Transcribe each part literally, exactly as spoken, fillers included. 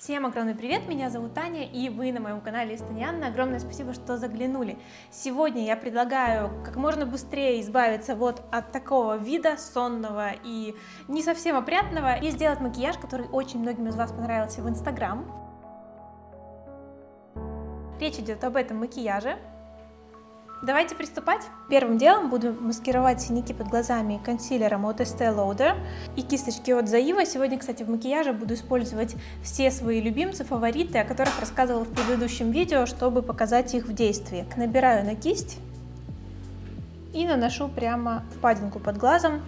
Всем огромный привет, меня зовут Таня, и вы на моем канале Эстонианна. Огромное спасибо, что заглянули. Сегодня я предлагаю как можно быстрее избавиться вот от такого вида сонного и не совсем опрятного и сделать макияж, который очень многим из вас понравился в Инстаграм. Речь идет об этом макияже. Давайте приступать. Первым делом буду маскировать синяки под глазами консилером от Estée Lauder и кисточки от Zoeva. Сегодня, кстати, в макияже буду использовать все свои любимцы, фавориты, о которых рассказывала в предыдущем видео, чтобы показать их в действии. Набираю на кисть и наношу прямо впадинку под глазом.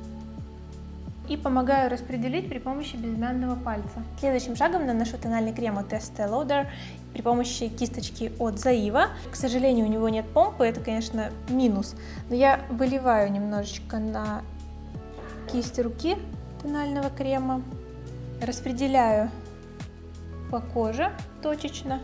И помогаю распределить при помощи безымянного пальца. Следующим шагом наношу тональный крем от Estée Lauder при помощи кисточки от Zoeva. К сожалению, у него нет помпы, это, конечно, минус, но я выливаю немножечко на кисть руки тонального крема, распределяю по коже точечно.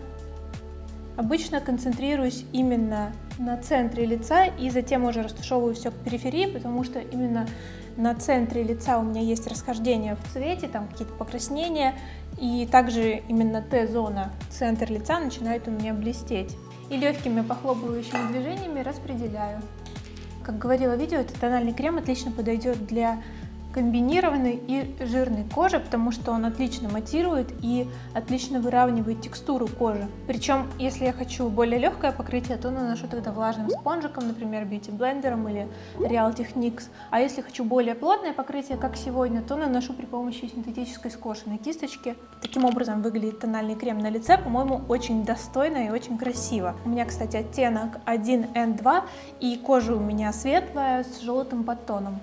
Обычно концентрируюсь именно на центре лица и затем уже растушевываю все к периферии, потому что именно на центре лица у меня есть расхождение в цвете, там какие-то покраснения, и также именно Т-зона, центр лица, начинает у меня блестеть. И легкими похлопывающими движениями распределяю. Как говорила в видео, этот тональный крем отлично подойдет для комбинированной и жирной кожи, потому что он отлично матирует и отлично выравнивает текстуру кожи. Причем, если я хочу более легкое покрытие, то наношу тогда влажным спонжиком, например, Beauty блендером или Real Techniques. А если хочу более плотное покрытие, как сегодня, то наношу при помощи синтетической скошенной кисточки. Таким образом выглядит тональный крем на лице, по-моему, очень достойно и очень красиво. У меня, кстати, оттенок один эн два, и кожа у меня светлая с желтым подтоном.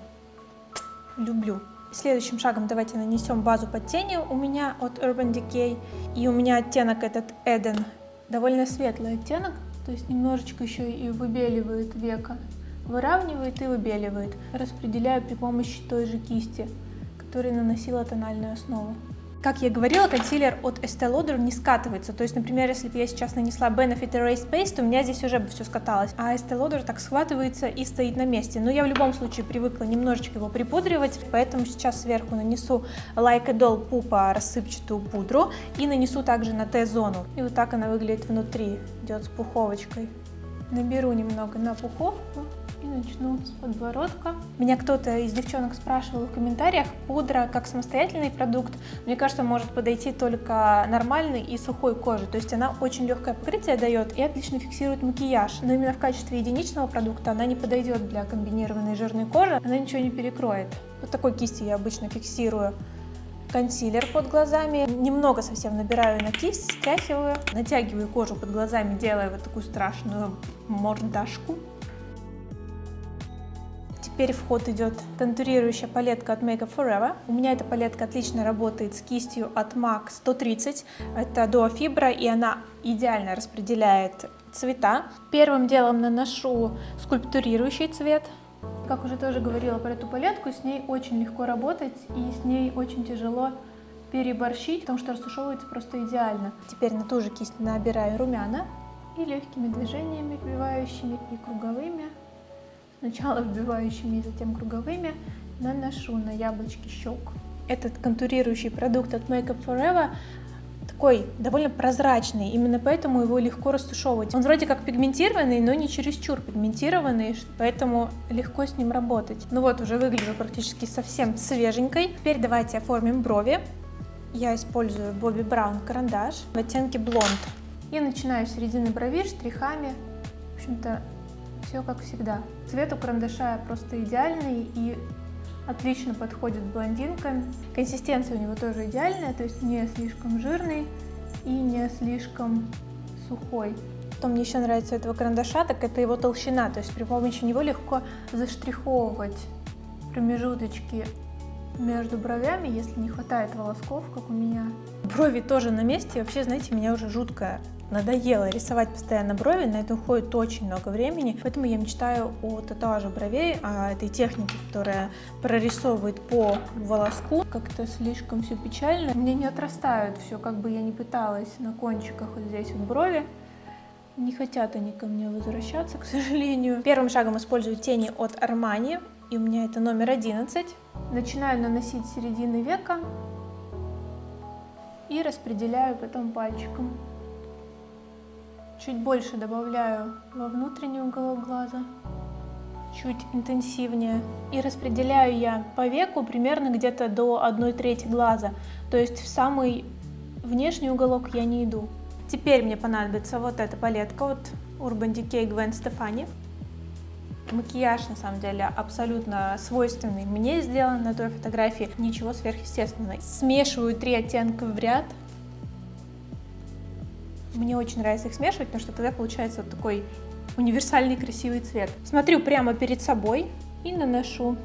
Люблю. Следующим шагом давайте нанесем базу под тенью у меня от Urban Decay. И у меня оттенок этот Eden. Довольно светлый оттенок, то есть немножечко еще и выбеливает веко. Выравнивает и выбеливает. Распределяю при помощи той же кисти, которой наносила тональную основу. Как я говорила, консилер от Estée Lauder не скатывается. То есть, например, если бы я сейчас нанесла Benefit Erase Base, то у меня здесь уже бы все скаталось. А Estée Lauder так схватывается и стоит на месте. Но я в любом случае привыкла немножечко его припудривать, поэтому сейчас сверху нанесу Like a Doll Pupa рассыпчатую пудру и нанесу также на Т-зону. И вот так она выглядит внутри, идет с пуховочкой. Наберу немного на пуховку. И начну с подбородка. Меня кто-то из девчонок спрашивал в комментариях, пудра как самостоятельный продукт, мне кажется, может подойти только нормальной и сухой коже. То есть она очень легкое покрытие дает и отлично фиксирует макияж. Но именно в качестве единичного продукта она не подойдет для комбинированной жирной кожи, она ничего не перекроет. Вот такой кистью я обычно фиксирую консилер под глазами. Немного совсем набираю на кисть, стряхиваю, натягиваю кожу под глазами, делая вот такую страшную мордашку. Теперь в ход идет контурирующая палетка от Makeup Forever. У меня эта палетка отлично работает с кистью от MAC сто тридцать. Это Duo Fibra, и она идеально распределяет цвета. Первым делом наношу скульптурирующий цвет. Как уже тоже говорила про эту палетку, с ней очень легко работать и с ней очень тяжело переборщить, потому что растушевывается просто идеально. Теперь на ту же кисть набираю румяна и легкими движениями, вбивающими и круговыми, сначала вбивающими и затем круговыми, наношу на яблочки щек. Этот контурирующий продукт от Makeup Forever такой довольно прозрачный, именно поэтому его легко растушевывать. Он вроде как пигментированный, но не чересчур пигментированный, поэтому легко с ним работать. Ну вот, уже выгляжу практически совсем свеженькой. Теперь давайте оформим брови. Я использую Bobbi Brown карандаш в оттенке блонд. И начинаю с середины брови штрихами. В общем-то, все как всегда. Цвет у карандаша просто идеальный и отлично подходит блондинкам. Консистенция у него тоже идеальная, то есть не слишком жирный и не слишком сухой. Что мне еще нравится у этого карандаша, так это его толщина, то есть при помощи него легко заштриховывать промежуточки между бровями, если не хватает волосков, как у меня. Брови тоже на месте, и вообще, знаете, меня уже жутко надоело рисовать постоянно брови, на это уходит очень много времени, поэтому я мечтаю о татуаже бровей, о этой технике, которая прорисовывает по волоску. Как-то слишком все печально, мне не отрастают все, как бы я ни пыталась на кончиках вот здесь вот брови. Не хотят они ко мне возвращаться, к сожалению. Первым шагом использую тени от Armani, и у меня это номер одиннадцать. Начинаю наносить с середины века и и распределяю потом пальчиком. Чуть больше добавляю во внутренний уголок глаза, чуть интенсивнее. И распределяю я по веку примерно где-то до одной трети глаза. То есть в самый внешний уголок я не иду. Теперь мне понадобится вот эта палетка от Urban Decay Gwen Stefani. Макияж, на самом деле, абсолютно свойственный мне сделан на той фотографии. Ничего сверхъестественного. Смешиваю три оттенка в ряд. Мне очень нравится их смешивать, потому что тогда получается вот такой универсальный красивый цвет. Смотрю прямо перед собой и наношу.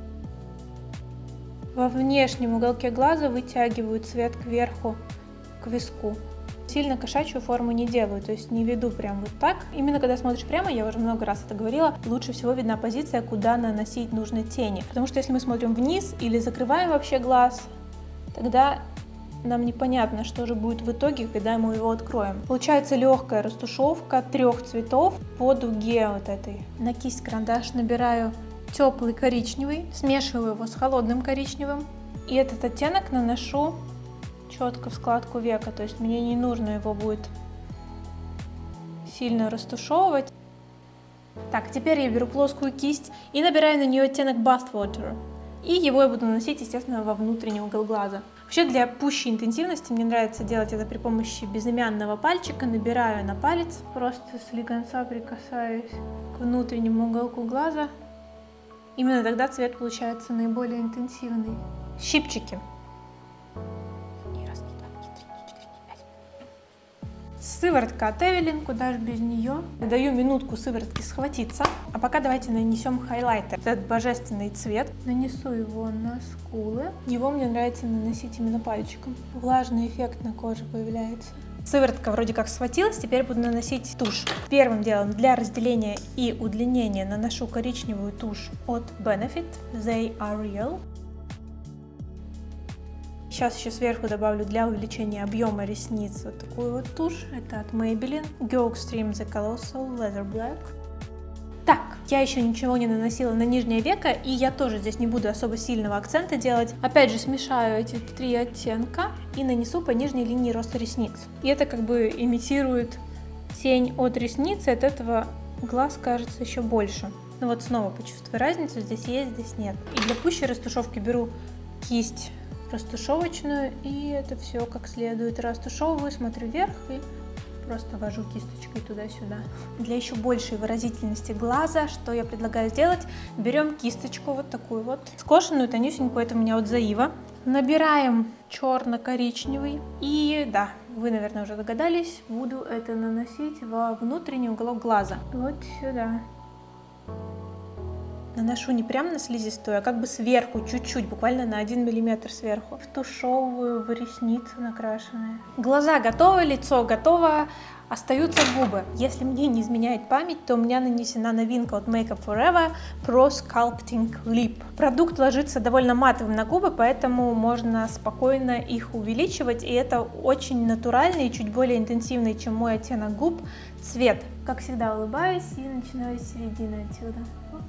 Во внешнем уголке глаза вытягиваю цвет кверху, к виску. Сильно кошачью форму не делаю, то есть не веду прям вот так. Именно когда смотришь прямо, я уже много раз это говорила, лучше всего видна позиция, куда наносить нужны тени. Потому что если мы смотрим вниз или закрываем вообще глаз, тогда нам непонятно, что же будет в итоге, когда мы его откроем. Получается легкая растушевка трех цветов по дуге вот этой. На кисть карандаш набираю теплый коричневый, смешиваю его с холодным коричневым. И этот оттенок наношу четко в складку века, то есть мне не нужно его будет сильно растушевывать. Так, теперь я беру плоскую кисть и набираю на нее оттенок Bathwater. И его я буду наносить, естественно, во внутренний угол глаза. Вообще для пущей интенсивности мне нравится делать это при помощи безымянного пальчика. Набираю на палец, просто слегонца прикасаюсь к внутреннему уголку глаза. Именно тогда цвет получается наиболее интенсивный. Щипчики. Сыворотка от Эвелин, куда же без нее. Даю минутку сыворотке схватиться. А пока давайте нанесем хайлайтер. Этот божественный цвет. Нанесу его на скулы. Его мне нравится наносить именно пальчиком. Влажный эффект на коже появляется. Сыворотка вроде как схватилась, теперь буду наносить тушь. Первым делом для разделения и удлинения наношу коричневую тушь от Benefit. They are real. Сейчас еще сверху добавлю для увеличения объема ресниц вот такую вот тушь. Это от Maybelline. Go Extreme The Colossal Leather Black. Так, я еще ничего не наносила на нижнее веко, и я тоже здесь не буду особо сильного акцента делать. Опять же смешаю эти три оттенка и нанесу по нижней линии роста ресниц. И это как бы имитирует тень от ресниц, и от этого глаз кажется еще больше. Ну вот снова почувствую разницу, здесь есть, здесь нет. И для пущей растушевки беру кисть растушевочную, и это все как следует растушевываю, смотрю вверх и просто вожу кисточкой туда-сюда. Для еще большей выразительности глаза, что я предлагаю сделать, берем кисточку вот такую вот, скошенную, тонюсенькую, это у меня от Заива. Набираем черно-коричневый, и да, вы, наверное, уже догадались, буду это наносить во внутренний уголок глаза, вот сюда. Наношу не прямо на слизистую, а как бы сверху, чуть-чуть, буквально на один миллиметр сверху. Втушевываю в ресницы накрашенные. Глаза готовы, лицо готово, остаются губы. Если мне не изменяет память, то у меня нанесена новинка от Make Up For Eva Pro Sculpting Lip. Продукт ложится довольно матовым на губы, поэтому можно спокойно их увеличивать. И это очень натуральный и чуть более интенсивный, чем мой оттенок губ, цвет. Как всегда улыбаюсь и начинаю с середины отсюда.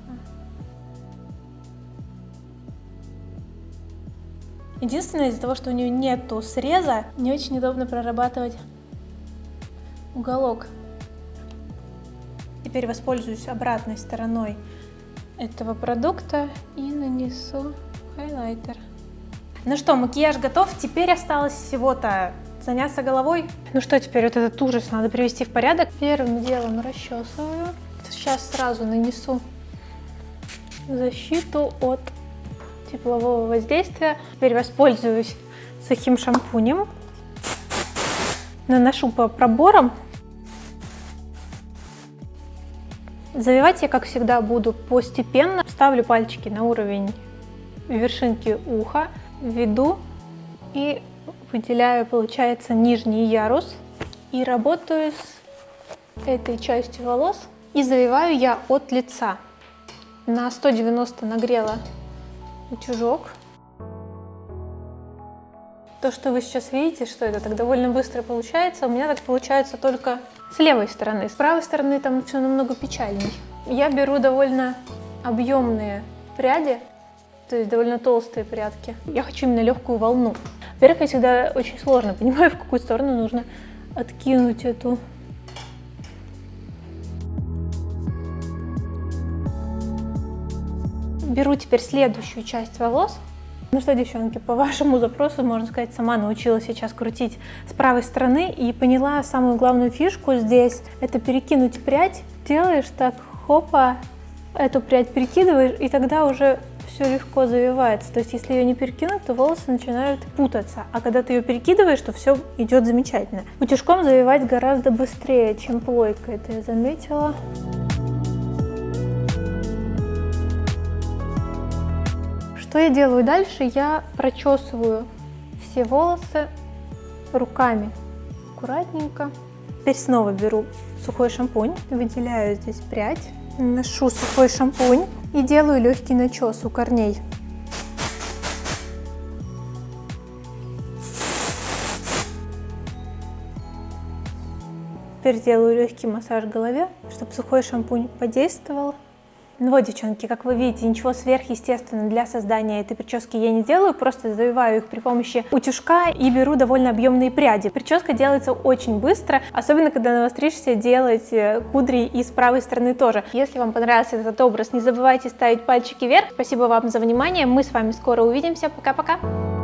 Единственное, из-за того, что у нее нету среза, не очень удобно прорабатывать уголок. Теперь воспользуюсь обратной стороной этого продукта и нанесу хайлайтер. Ну что, макияж готов, теперь осталось всего-то заняться головой. Ну что, теперь вот этот ужас надо привести в порядок. Первым делом расчесываю. Сейчас сразу нанесу защиту от теплового воздействия. Теперь воспользуюсь сухим шампунем. Наношу по проборам. Завивать я, как всегда, буду постепенно. Ставлю пальчики на уровень вершинки уха, веду и выделяю, получается, нижний ярус. И работаю с этой частью волос. И завиваю я от лица. На сто девяносто нагрела утюжок. То, что вы сейчас видите, что это так довольно быстро получается, у меня так получается только с левой стороны. С правой стороны там все намного печальней. Я беру довольно объемные пряди, то есть довольно толстые прядки. Я хочу именно легкую волну. Во-первых, я всегда очень сложно понимаю, в какую сторону нужно откинуть эту. Беру теперь следующую часть волос. Ну что, девчонки, по вашему запросу, можно сказать, сама научилась сейчас крутить с правой стороны и поняла самую главную фишку здесь. Это перекинуть прядь. Делаешь так, хопа, эту прядь перекидываешь, и тогда уже все легко завивается. То есть, если ее не перекинуть, то волосы начинают путаться. А когда ты ее перекидываешь, то все идет замечательно. Утюжком завивать гораздо быстрее, чем плойкой. Это я заметила. Что я делаю дальше? Я прочесываю все волосы руками аккуратненько. Теперь снова беру сухой шампунь, выделяю здесь прядь, наношу сухой шампунь и делаю легкий начес у корней. Теперь делаю легкий массаж голове, чтобы сухой шампунь подействовал. Ну вот, девчонки, как вы видите, ничего сверхъестественного для создания этой прически я не делаю, просто завиваю их при помощи утюжка и беру довольно объемные пряди. Прическа делается очень быстро, особенно когда новострижься, делать кудри и с правой стороны тоже. Если вам понравился этот образ, не забывайте ставить пальчики вверх. Спасибо вам за внимание, мы с вами скоро увидимся, пока-пока!